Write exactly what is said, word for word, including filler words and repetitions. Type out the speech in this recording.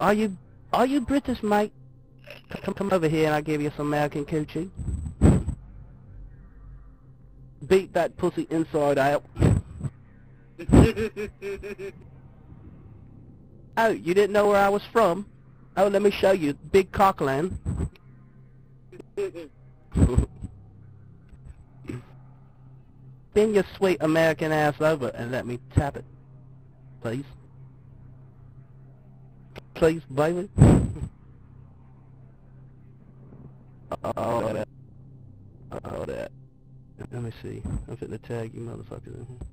Are you, are you British, mate? Come, come over here and I'll give you some American coochie. Beat that pussy inside out. Oh, you didn't know where I was from? Oh, let me show you. Big Cockland. Bend your sweet American ass over and let me tap it. Please. Please, baby. Oh, that. Oh, that. Let me see. I'm fitting to tag you motherfuckers in here.